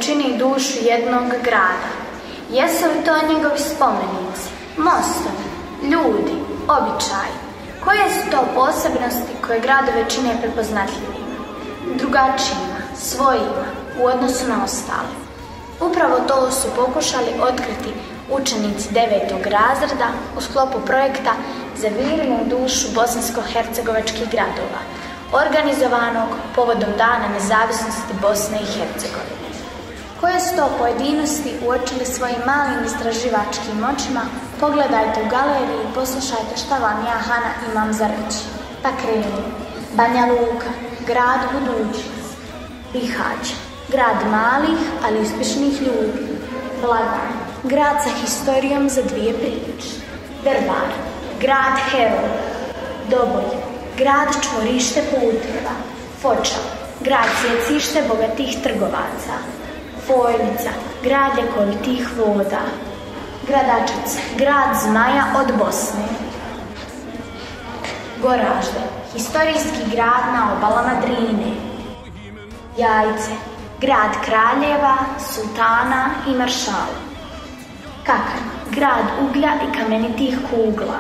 čini dušu jednog grada. Jesu li to njegovi spomenici, mostovi, ljudi, običaji? Koje su to posebnosti koje gradove čine prepoznatljivima, drugačijima, svojima u odnosu na ostale? Upravo to su pokušali otkriti učenici 9. razreda u sklopu projekta Zavirimo u dušu bosansko-hercegovačkih gradova, organizovanog povodom Dana nezavisnosti Bosne i Hercegovine. Koje su to pojedinosti uočili svojim malim istraživačkim očima, pogledajte u galeriji i poslušajte šta vam ja, Hana, imam za reći. Pa krenimo. Banja Luka, grad budućnosti. Bihać, grad malih, ali uspješnih ljudi. Blagan, grad sa historijom za dvije priče. Drvar, grad heroj. Doboj, grad čvorište puteva. Foča, grad sjecište bogatih trgovaca. Fojnica, grad ljekovitih voda. Gradačac, grad zmaja od Bosne. Goražde, historijski grad na obalama Drine. Jajce, grad kraljeva, sultana i maršala. Kakan, grad uglja i kamenitih kugla.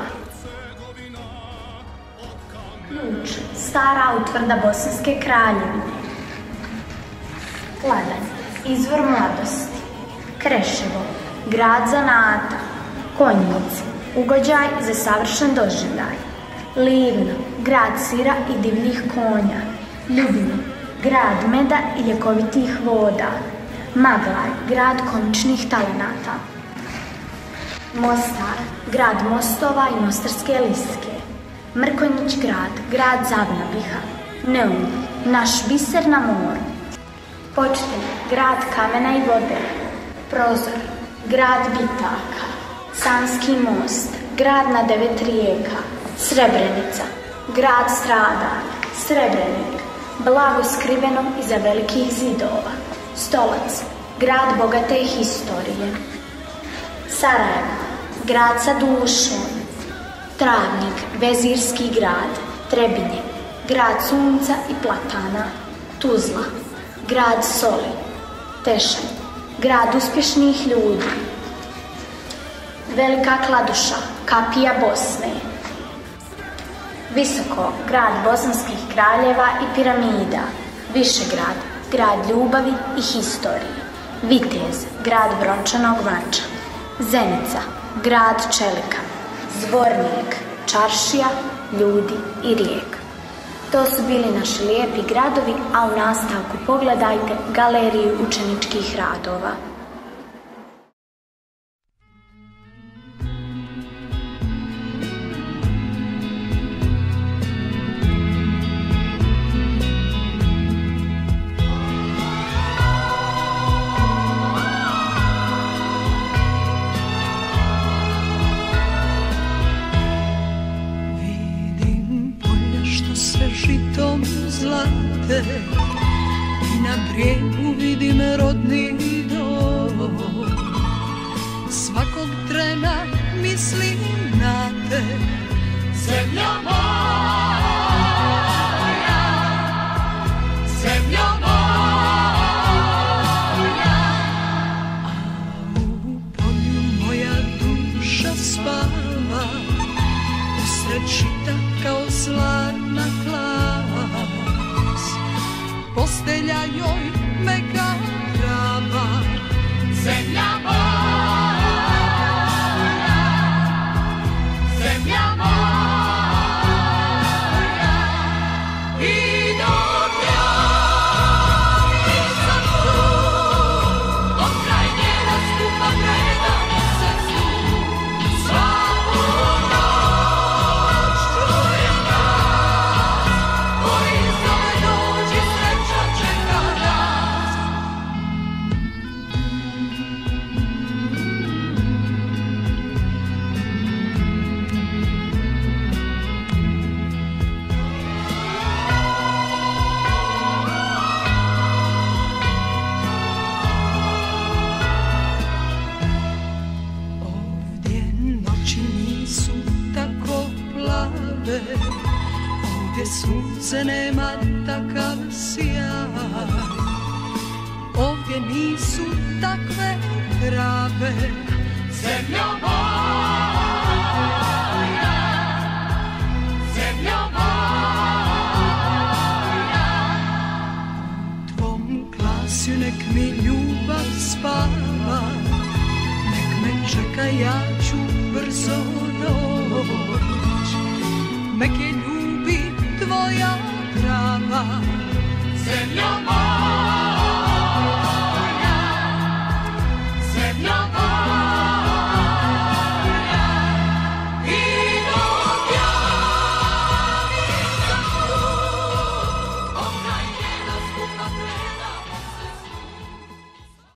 Ključ, stara utvrda Bosanske kraljevine. Kladanj, izvor mladosti. Kreševo, grad zanata. Konjic, ugođaj za savršen doživljaj. Livno, grad sira i divljih konja. Ljubino, grad meda i ljekovitih voda. Maglaj, grad komičnih talenata. Mostar, grad mostova i mostarske listke. Mrkonjić grad, grad Zavnabiha. Neum, naš biser na moru. Počtelj, grad kamena i vode. Prozor, grad bitaka. Sanski most, grad na 9 rijeka. Srebrenica, grad stradanja. Srebrenik, blago skriveno iza velikih zidova. Stolac, grad bogate historije. Sarajevo, grad sa dušom. Travnik, vezirski grad. Trebinje, grad sunca i platana. Tuzla, grad soli. Tešanj, grad uspješnih ljudi. Velika Kladuša, kapija Bosne. Visoko, grad bosanskih kraljeva i piramida. Višegrad, grad ljubavi i historije. Vitez, grad brončanog mača. Zenica, grad čelika. Zvornik, čaršija, ljudi i rijeka. To su bili naši lijepi gradovi, a u nastavku pogledajte galeriju učeničkih radova. I na brijegu vidim rodni dom. Svakog trena mislim na te, zemlja moja, zemlja moja. A u polju moja duša spava, usred žita kao zlatna klava. Postelja joj meka trava, zemlja moja, zemlja moja. I dok ja nisam tu, dok kraj njena skupa predam srcu, svaku noć čujem glas koji zove dođi sreća čeka nas. Ovdje noći nisu tako plave, ovdje sunce nema takav sjaj. ovdje nisu takve trave. Zemljo moja, zemljo moja, tvom glasju nek mi ljubav spava, nek me čeka, ja ću brzo doć, nek je ljubi tvoja prava. Zemljo moja,